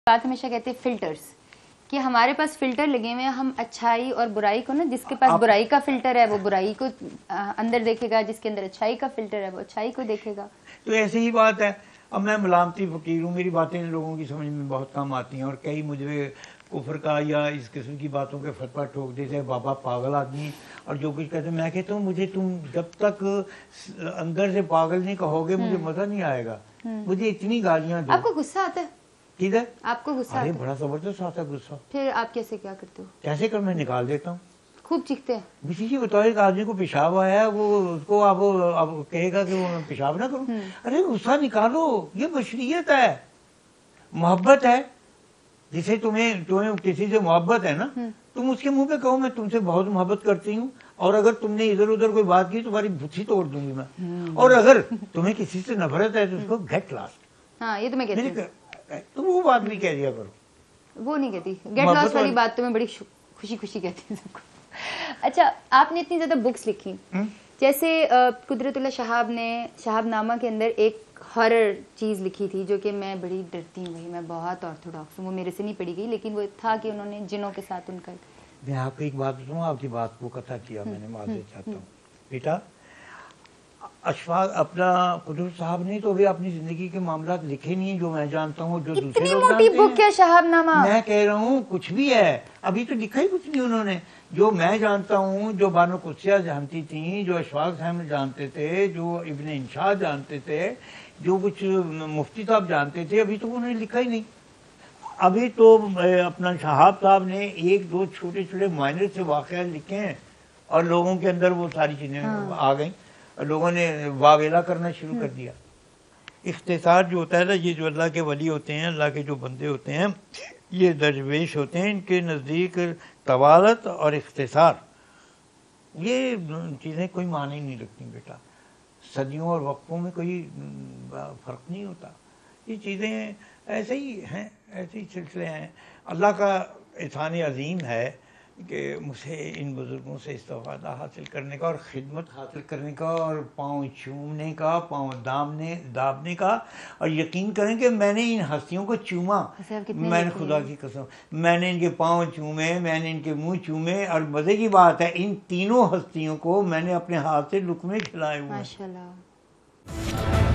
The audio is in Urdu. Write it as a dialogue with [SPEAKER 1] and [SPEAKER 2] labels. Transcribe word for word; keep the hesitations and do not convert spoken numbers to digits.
[SPEAKER 1] بات ہمیشہ کہتے ہیں فلٹرز کہ ہمارے پاس فلٹر لگے ہوئے ہیں، ہم اچھائی اور برائی کو نا، جس کے پاس برائی کا فلٹر ہے وہ برائی کو اندر دیکھے گا، جس کے اندر اچھائی کا فلٹر ہے وہ اچھائی کو دیکھے گا.
[SPEAKER 2] تو ایسے ہی بات ہے. اب میں ملامتی فقیر ہوں، میری باتیں لوگوں کی سمجھ میں بہت کم آتی ہیں، اور کئی مجھے کفر کا یا اس قسم کی باتوں کے فتویٰ ٹھوک دیتے ہیں، بابا پاگل آدمی اور جو کچھ کہتے ہیں. میں کہتا ہوں مجھے تم جب تک اندر سے پاگل نہیں کہو گے مجھے مزہ نہیں آئے گا. مجھے اتنی گالیاں دو.
[SPEAKER 1] آپ کو غصہ آتا ہے؟
[SPEAKER 2] کدھر
[SPEAKER 1] آپ کو غصہ؟
[SPEAKER 2] ارے بڑا زبردست آتا ہے غصہ.
[SPEAKER 1] پھر آپ کیسے کیا کرتے ہو؟
[SPEAKER 2] کیسے کر میں نکال دیتا ہوں.
[SPEAKER 1] خوب چیختے ہیں؟
[SPEAKER 2] مجھے یہ بتاؤ ایک آدمی کو پیشاب آیا ہے، وہ اس کو اب اب کہے گا کہ وہ پیشاب نہ کروں؟ ارے غصہ نکالو، یہ بشریت ہے، محبت ہے. جسے تمہیں تمہیں کسی سے محبت ہے نا، تم اس کے منہ پہ کہو میں تم سے بہت محبت کرتی ہوں، اور اگر تم نے ادھر ادھر کوئی بات کی تمہاری بھتھی توڑ دوں گی میں. اور اگر تمہیں کسی سے نفرت ہے تو اس کو گیٹ لاسٹ.
[SPEAKER 1] ہاں یہ تو میں کہتی ہوں.
[SPEAKER 2] تم وہ بات بھی کہہ دیا کرو.
[SPEAKER 1] وہ نہیں کہتی، گیٹ لاس والی بات تو میں بڑی خوشی خوشی کہتی ہوں سب کو. اچھا، آپ نے اتنی زیادہ بکس لکھی، جیسے قدرت اللہ شہاب نے شہاب نامہ کے اندر ایک ہارر چیز لکھی تھی جو کہ میں بڑی ڈرتی ہوں. بھائی میں بہت آرتھوڈاکس ہوں، وہ میرے سے نہیں پڑھی گئی، لیکن وہ تھا کہ انہوں نے جنوں کے ساتھ ان کا.
[SPEAKER 2] میں آپ کو ایک بات بتاؤں، آپ کی بات کو قطع کیا میں نے، معذرت چاہتا ہوں. بیٹا اشفاق اپنا قدرت صاحب نے تو ابھی اپنی زندگی کے معاملات لکھے نہیں ہیں جو میں جانتا ہوں، جو دوسرے لوگ جانتے ہیں.
[SPEAKER 1] اتنی موٹی بک ہے شہاب نامہ.
[SPEAKER 2] میں کہہ رہا ہوں کچھ بھی ہے، ابھی تو لکھا ہی کچھ نہیں انہوں نے. جو میں جانتا ہوں، جو بانو قدسیہ جانتی تھیں، جو اشفاق صاحب جانتے تھے، جو ابن انشاء جانتے تھے، جو کچھ مفتی صاحب جانتے تھے، ابھی تو انہوں نے لکھا ہی نہیں. ابھی تو اپنا شہاب صاحب نے ایک دو چھوٹے چھوٹے مائنر سے واقعات لکھے ہیں، اور لوگوں کے اندر وہ ساری چیزیں آ گئیں، لوگوں نے واویلا کرنا شروع کر دیا. اختصار جو ہوتا ہے نا، یہ جو اللہ کے ولی ہوتے ہیں، اللہ کے جو بندے ہوتے ہیں، یہ درویش ہوتے ہیں، ان کے نزدیک طوالت اور اختصار یہ چیزیں کوئی معنی نہیں رکھتی بیٹا. صدیوں اور وقفوں میں کوئی فرق نہیں ہوتا. یہ چیزیں ایسے ہی ہیں، ایسے ہی سلسلے ہیں. اللہ کا احسان عظیم ہے کہ مجھے ان بزرگوں سے استفادہ حاصل کرنے کا اور خدمت حاصل کرنے کا اور پاؤں چومنے کا، پاؤں دامنے دابنے کا. اور یقین کریں کہ میں نے ان ہستیوں کو چوما، میں نے خدا کی قسم، میں نے ان کے پاؤں چومے، میں نے ان کے منہ چومے. اور مزے کی بات ہے ان تینوں ہستیوں کو میں نے اپنے ہاتھ سے لقمے کھلائے ہوئے.
[SPEAKER 1] ماشاءاللہ.